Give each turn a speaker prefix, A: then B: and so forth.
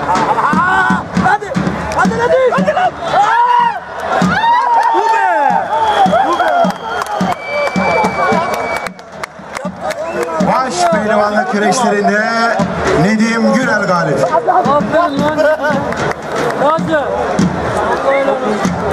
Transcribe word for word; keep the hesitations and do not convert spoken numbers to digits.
A: Hadi! Hadi Nedim! Hadi lan! Bu be! Bu be!
B: Baş pehlivanlık güreşlerinde Nedim Gürel galip.
C: Aferin lan. Hadi.